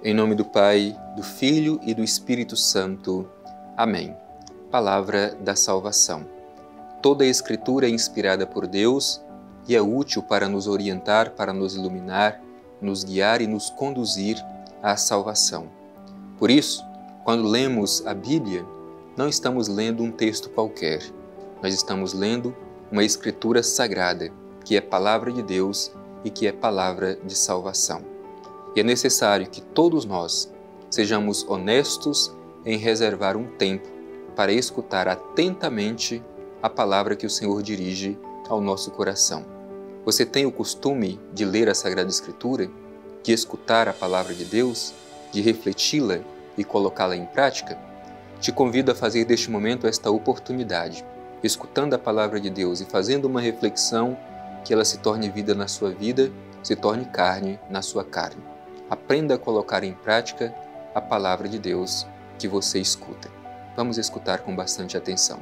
Em nome do Pai, do Filho e do Espírito Santo. Amém. Palavra da salvação. Toda a Escritura é inspirada por Deus e é útil para nos orientar, para nos iluminar, nos guiar e nos conduzir à salvação. Por isso, quando lemos a Bíblia, não estamos lendo um texto qualquer. Nós estamos lendo uma Escritura sagrada, que é Palavra de Deus e que é Palavra de salvação. E é necessário que todos nós sejamos honestos em reservar um tempo para escutar atentamente a palavra que o Senhor dirige ao nosso coração. Você tem o costume de ler a Sagrada Escritura, de escutar a palavra de Deus, de refleti-la e colocá-la em prática? Te convido a fazer deste momento esta oportunidade, escutando a palavra de Deus e fazendo uma reflexão, que ela se torne vida na sua vida, se torne carne na sua carne. Aprenda a colocar em prática a palavra de Deus que você escuta. Vamos escutar com bastante atenção.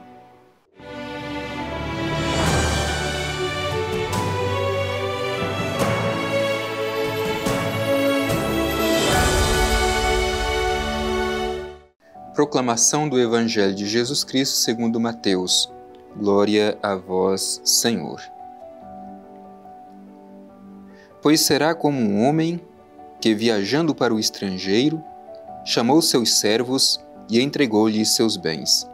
Proclamação do Evangelho de Jesus Cristo segundo Mateus. Glória a vós, Senhor. Pois será como um homem que, viajando para o estrangeiro, chamou seus servos e entregou-lhes seus bens.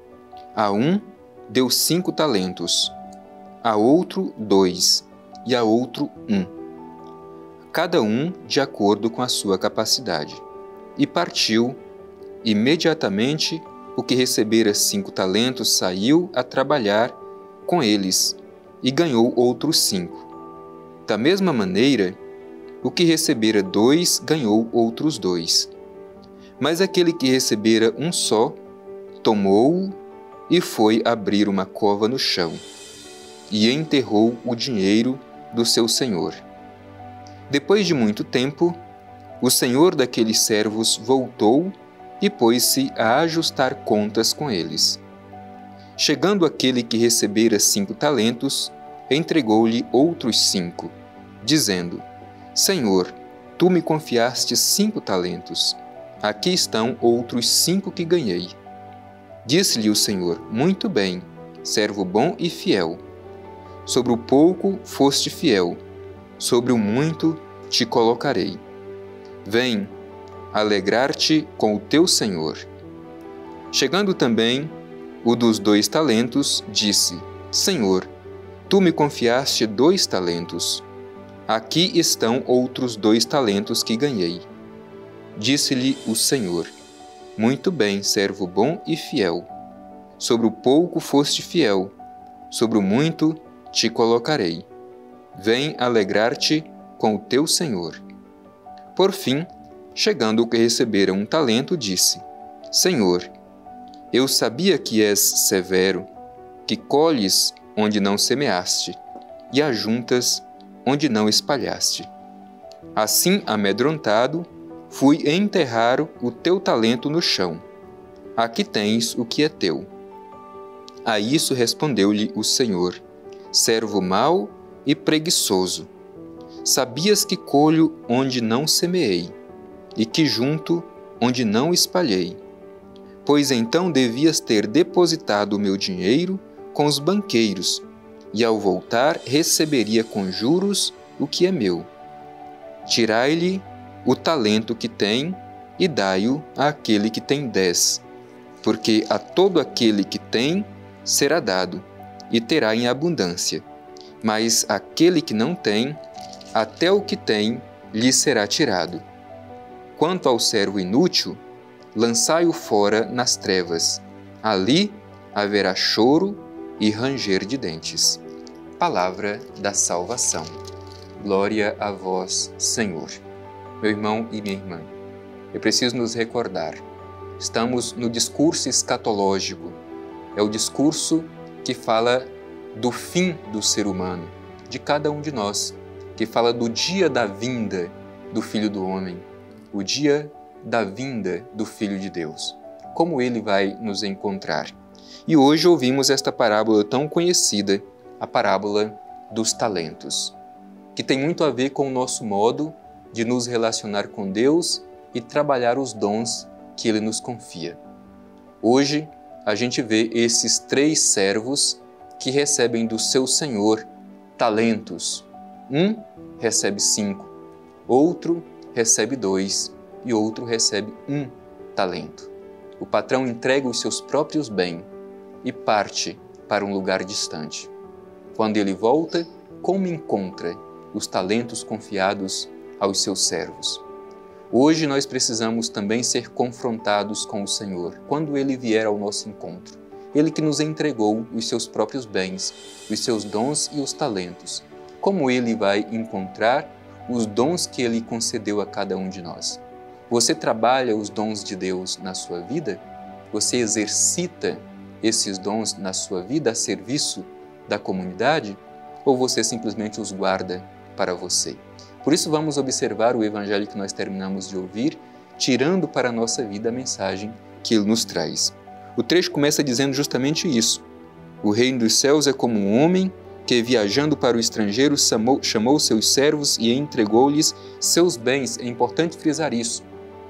A um deu 5 talentos, a outro 2 e a outro 1, cada um de acordo com a sua capacidade. E partiu. Imediatamente, o que recebera 5 talentos saiu a trabalhar com eles e ganhou outros 5. Da mesma maneira, o que recebera 2 ganhou outros 2. Mas aquele que recebera um só, tomou-o e foi abrir uma cova no chão, e enterrou o dinheiro do seu senhor. Depois de muito tempo, o senhor daqueles servos voltou e pôs-se a ajustar contas com eles. Chegando aquele que recebera 5 talentos, entregou-lhe outros 5, dizendo: Senhor, tu me confiaste 5 talentos. Aqui estão outros 5 que ganhei. Disse-lhe o Senhor: Muito bem, servo bom e fiel. Sobre o pouco foste fiel, sobre o muito te colocarei. Vem, alegrar-te com o teu Senhor. Chegando também o dos 2 talentos, disse: Senhor, tu me confiaste 2 talentos. Aqui estão outros 2 talentos que ganhei. Disse-lhe o Senhor: Muito bem, servo bom e fiel. Sobre o pouco foste fiel, sobre o muito te colocarei. Vem alegrar-te com o teu Senhor. Por fim, chegando o que recebera 1 talento, disse: Senhor, eu sabia que és severo, que colhes onde não semeaste, e ajuntas onde não espalhaste. Assim, amedrontado, fui enterrar o teu talento no chão. Aqui tens o que é teu. A isso respondeu-lhe o Senhor: servo mau e preguiçoso. Sabias que colho onde não semeei, e que junto onde não espalhei. Pois então devias ter depositado o meu dinheiro com os banqueiros, e ao voltar receberia com juros o que é meu. Tirai-lhe o talento que tem e dai-o àquele que tem 10, porque a todo aquele que tem será dado, e terá em abundância. Mas aquele que não tem, até o que tem lhe será tirado. Quanto ao servo inútil, lançai-o fora nas trevas. Ali haverá choro e ranger de dentes. Palavra da salvação. Glória a vós, Senhor. Meu irmão e minha irmã, eu preciso nos recordar. Estamos no discurso escatológico. É o discurso que fala do fim do ser humano, de cada um de nós, que fala do dia da vinda do Filho do Homem, o dia da vinda do Filho de Deus. Como ele vai nos encontrar? E hoje ouvimos esta parábola tão conhecida, a parábola dos talentos, que tem muito a ver com o nosso modo de nos relacionar com Deus e trabalhar os dons que Ele nos confia. Hoje, a gente vê esses 3 servos que recebem do seu Senhor talentos. Um recebe 5, outro recebe 2 e outro recebe 1 talento. O patrão entrega os seus próprios bens e parte para um lugar distante. Quando ele volta, como encontra os talentos confiados aos seus servos? Hoje nós precisamos também ser confrontados com o Senhor, quando Ele vier ao nosso encontro. Ele que nos entregou os seus próprios bens, os seus dons e os talentos. Como Ele vai encontrar os dons que Ele concedeu a cada um de nós? Você trabalha os dons de Deus na sua vida? Você exercita esses dons na sua vida a serviço da comunidade? Ou você simplesmente os guarda para você? Por isso vamos observar o Evangelho que nós terminamos de ouvir, tirando para a nossa vida a mensagem que ele nos traz. O trecho começa dizendo justamente isso. O reino dos céus é como um homem que, viajando para o estrangeiro, chamou seus servos e entregou-lhes seus bens. É importante frisar isso.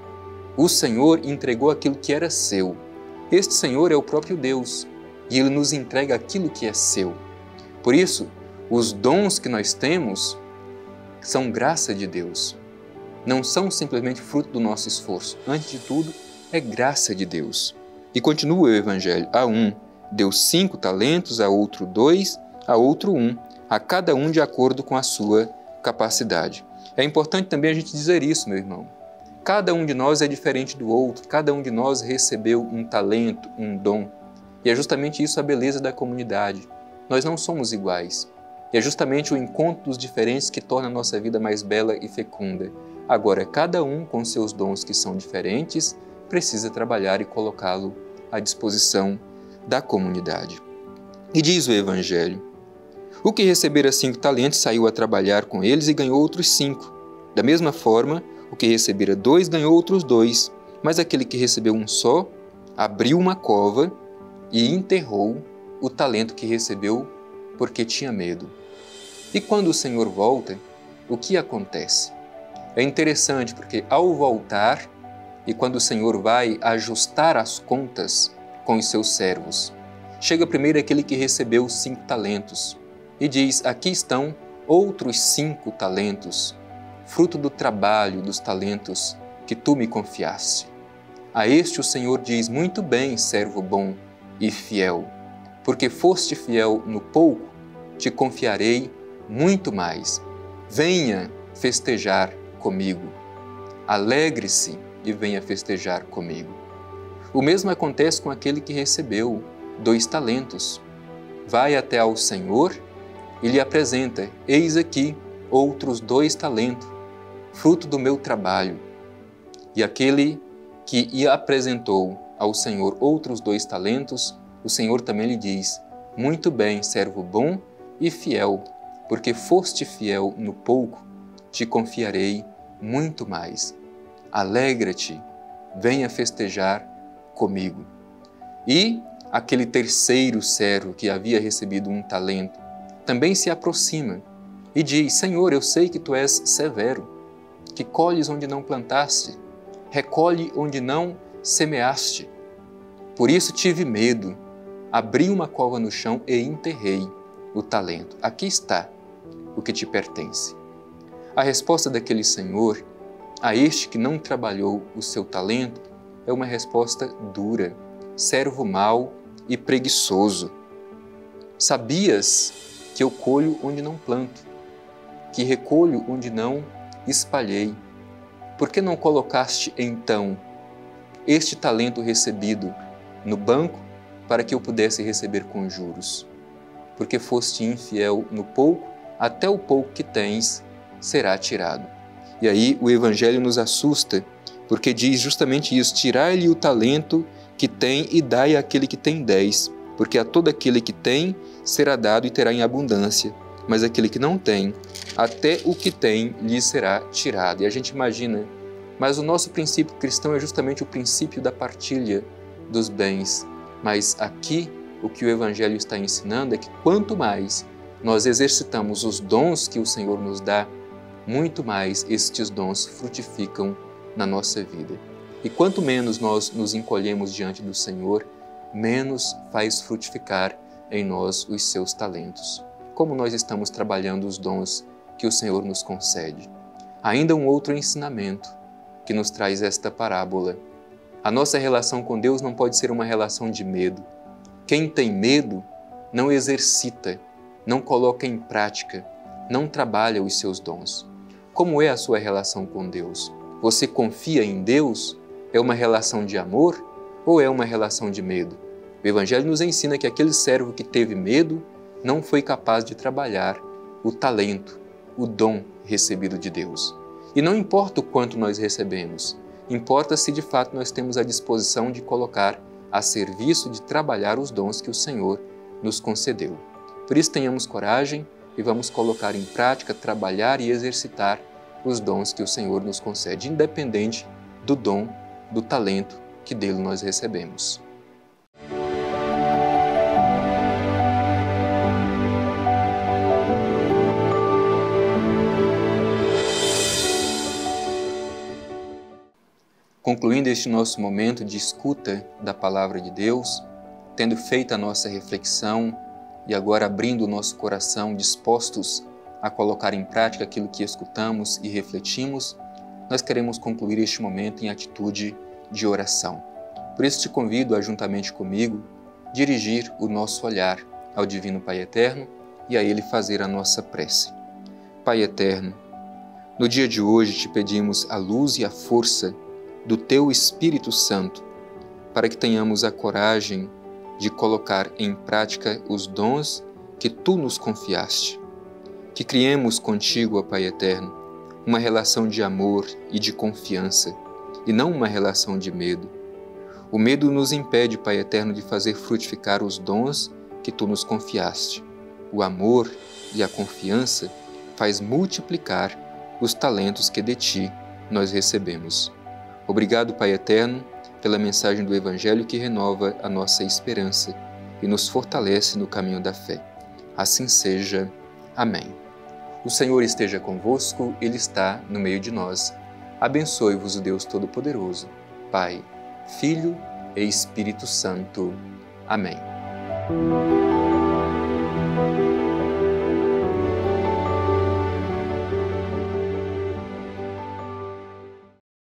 O Senhor entregou aquilo que era seu. Este Senhor é o próprio Deus e Ele nos entrega aquilo que é seu. Por isso, os dons que nós temos são graça de Deus. Não são simplesmente fruto do nosso esforço. Antes de tudo, é graça de Deus. E continua o Evangelho. A um deu 5 talentos, a outro 2, a outro 1, a cada um de acordo com a sua capacidade. É importante também a gente dizer isso, meu irmão. Cada um de nós é diferente do outro, cada um de nós recebeu um talento, um dom. E é justamente isso a beleza da comunidade. Nós não somos iguais. E é justamente o encontro dos diferentes que torna a nossa vida mais bela e fecunda. Agora, cada um com seus dons que são diferentes, precisa trabalhar e colocá-lo à disposição da comunidade. E diz o Evangelho: o que recebera 5 talentos saiu a trabalhar com eles e ganhou outros 5. Da mesma forma, o que recebera 2 ganhou outros 2. Mas aquele que recebeu um só, abriu uma cova e enterrou o talento que recebeu porque tinha medo. E quando o Senhor volta, o que acontece? É interessante porque ao voltar, e quando o Senhor vai ajustar as contas com os seus servos, chega primeiro aquele que recebeu 5 talentos e diz: aqui estão outros 5 talentos, fruto do trabalho dos talentos que tu me confiaste. A este o Senhor diz: muito bem, servo bom e fiel, porque foste fiel no pouco, te confiarei muito mais. Venha festejar comigo. Alegre-se e venha festejar comigo. O mesmo acontece com aquele que recebeu 2 talentos. Vai até ao Senhor e lhe apresenta: eis aqui outros 2 talentos, fruto do meu trabalho. E aquele que lhe apresentou ao Senhor outros 2 talentos, o Senhor também lhe diz: muito bem, servo bom e fiel, porque foste fiel no pouco, te confiarei muito mais. Alegra-te, venha festejar comigo. E aquele terceiro servo que havia recebido 1 talento também se aproxima e diz: Senhor, eu sei que tu és severo, que colhes onde não plantaste, recolhe onde não semeaste. Por isso tive medo, abri uma cova no chão e enterrei o talento. Aqui está o que te pertence. A resposta daquele Senhor a este que não trabalhou o seu talento é uma resposta dura: servo mau e preguiçoso. Sabias que eu colho onde não planto, que recolho onde não espalhei? Por que não colocaste então este talento recebido no banco para que eu pudesse receber com juros? Porque foste infiel no pouco, até o pouco que tens será tirado. E aí o Evangelho nos assusta, porque diz justamente isso: tirai-lhe o talento que tem e dai àquele que tem 10, porque a todo aquele que tem será dado e terá em abundância, mas aquele que não tem, até o que tem lhe será tirado. E a gente imagina, mas o nosso princípio cristão é justamente o princípio da partilha dos bens. Mas aqui o que o Evangelho está ensinando é que quanto mais nós exercitamos os dons que o Senhor nos dá, muito mais estes dons frutificam na nossa vida. E quanto menos nós nos encolhemos diante do Senhor, menos faz frutificar em nós os seus talentos. Como nós estamos trabalhando os dons que o Senhor nos concede. Ainda um outro ensinamento que nos traz esta parábola. A nossa relação com Deus não pode ser uma relação de medo. Quem tem medo não exercita, não coloca em prática, não trabalha os seus dons. Como é a sua relação com Deus? Você confia em Deus? É uma relação de amor ou é uma relação de medo? O Evangelho nos ensina que aquele servo que teve medo não foi capaz de trabalhar o talento, o dom recebido de Deus. E não importa o quanto nós recebemos, importa se de fato nós temos a disposição de colocar a serviço de trabalhar os dons que o Senhor nos concedeu. Por isso tenhamos coragem e vamos colocar em prática, trabalhar e exercitar os dons que o Senhor nos concede, independente do dom, do talento que dele nós recebemos. Concluindo este nosso momento de escuta da Palavra de Deus, tendo feito a nossa reflexão e agora abrindo o nosso coração, dispostos a colocar em prática aquilo que escutamos e refletimos, nós queremos concluir este momento em atitude de oração. Por isso te convido a, juntamente comigo, dirigir o nosso olhar ao Divino Pai Eterno e a Ele fazer a nossa prece. Pai Eterno, no dia de hoje te pedimos a luz e a força do Teu Espírito Santo, para que tenhamos a coragem de colocar em prática os dons que Tu nos confiaste. Que criemos contigo, ó Pai Eterno, uma relação de amor e de confiança, e não uma relação de medo. O medo nos impede, Pai Eterno, de fazer frutificar os dons que Tu nos confiaste. O amor e a confiança faz multiplicar os talentos que de Ti nós recebemos. Obrigado, Pai Eterno, pela mensagem do Evangelho que renova a nossa esperança e nos fortalece no caminho da fé. Assim seja. Amém. O Senhor esteja convosco, Ele está no meio de nós. Abençoe-vos o Deus Todo-Poderoso, Pai, Filho e Espírito Santo. Amém.